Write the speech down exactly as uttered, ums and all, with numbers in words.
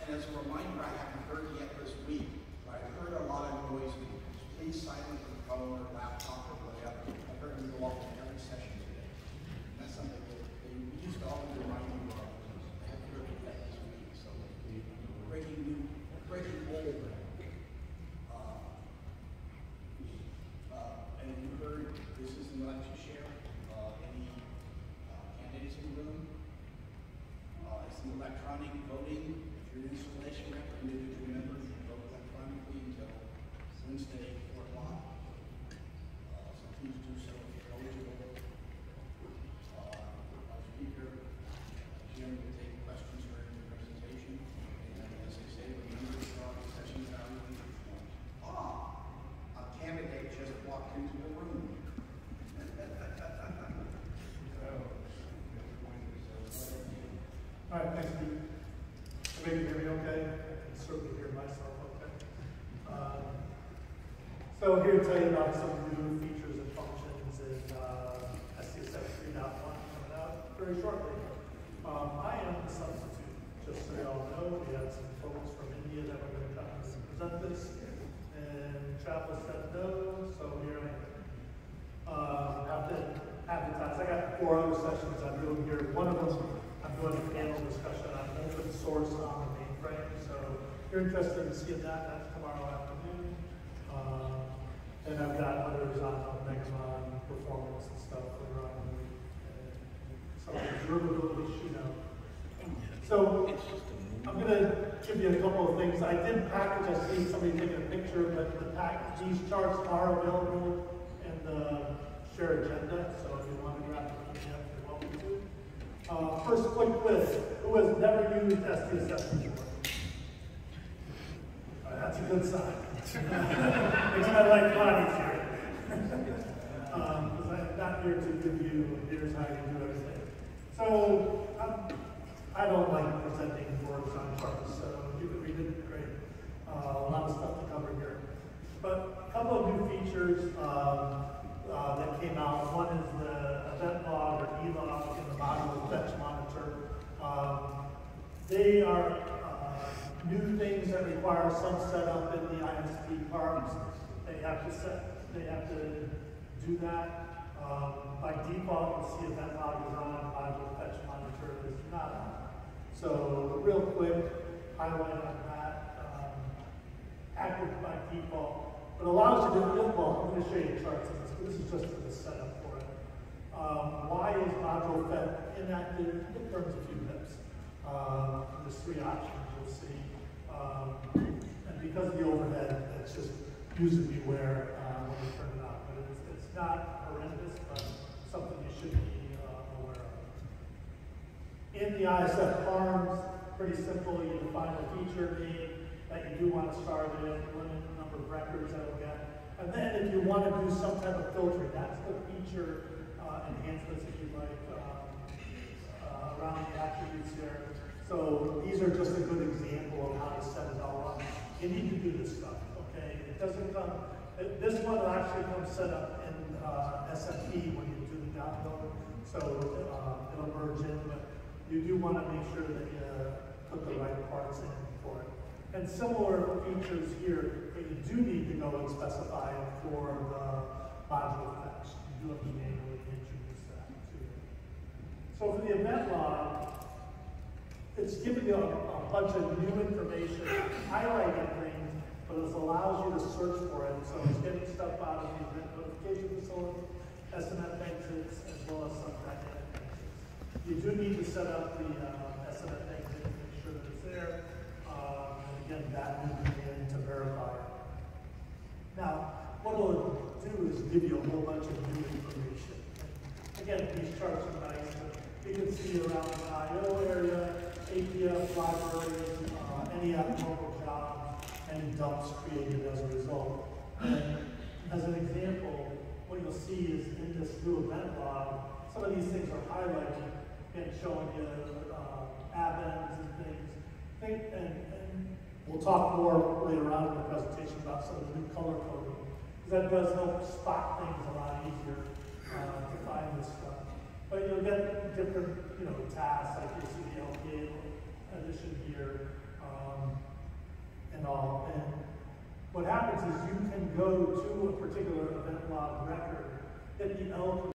And as a reminder, I haven't heard yet this week, but I've heard a lot of noise. Please silence the phone or laptop or whatever. I've heard them go off in every session today. And that's something that they used to always remind you of. I haven't heard it yet this week. So breaking new, breaking old. Uh, uh, and you heard this is the election share. Uh, any uh, candidates in the room? Uh, it's the electronic voting. If you're an installation rep or individual member, you can vote electronically until Wednesday, four o'clock. Uh, so please do so if you're eligible. Uh, our speaker, Jim, will take questions during the presentation. And as they say, remember to start the session value. Ah, a candidate just walked into the room. All right, thanks, Pete. Can you hear me okay? I can certainly hear myself okay. Um, so here to tell you about some new features and functions in uh, S C S X three point one coming out very shortly. Um, I am the substitute, just so you all know. We had some folks from India that were going to come and present this, and travel said no, so here I am. Um, have to advertise. I got four other sessions I'm doing here. One of them, I'm doing a panel discussion on open source on the mainframe. So if you're interested in seeing that, that's tomorrow afternoon. Um, and I've got others on Megamon performance and stuff later on in the week. Some observability shootout. So I'm going to give you a couple of things. I did package, I see somebody taking a picture, but the pack, these charts are available in the share agenda. So if you want to grab them, you're welcome to. Uh, first, quick quiz. Who has never used S P S S before? Uh, that's a good sign. It's not like Connie's here. um, I'm not here to give you, here's how you do everything. So, I'm, I don't like presenting words on charts, so you can read it, great. Uh, a lot of stuff to cover here. But a couple of new features um, uh, that came out. One is the event log or E-log in the module fetch monitor. Um, they are uh, new things that require some setup in the I S P cards. They have to set, they have to do that. Um, by default, you'll see event log is on, module fetch monitor is not on. So real quick, highlight on that. Um, active by default, but allows you to, well, I'm going to show you charts of this, but this is just for the setup for it. Um, why is module fetch inactive? It burns a few bits. Um, there's three options you'll see. Um, and because of the overhead, it's just user beware uh, when you turn it on. But it's, it's not horrendous, but something you should be uh, aware of. In the I S F farms, pretty simple. You define a feature name that you do want to start in, limit the number of records that will get. And then if you want to do some type of filtering, that's the feature uh, enhancements if you like um, uh, around the attributes there. So these are just a good example of how to set it all up. You need to do this stuff, okay? It doesn't come, it, this one will actually come set up in uh, S M P when you do the download. So uh, it'll merge in, but you do want to make sure that you uh, put the right parts in for it. And similar features here, but you do need to go and specify for the module fetch. You do have to manually introduce that to it. So for the event log, it's giving you a, a bunch of new information, highlighting things, but it allows you to search for it. So it's getting stuff out of the event notification facility, S M F exits, as well as some dynamic exits. You do need to set up the uh, S M F exit to make sure that it's there. Um, and again, that will be in to verify it. Now, what it'll do is give you a whole bunch of new information. Again, these charts are nice, but you can see around the I O area, A P F libraries, uh, any abnormal jobs, any dumps created as a result. And as an example, what you'll see is in this new event log, some of these things are highlighted and showing you uh, add-ins and things. Think, and, and we'll talk more later on in the presentation about some of the new color coding, because that does help spot things a lot easier uh, to find this stuff. But you'll get different, you know, tasks, like you see the L P A addition here. Um, hall, and what happens is you can go to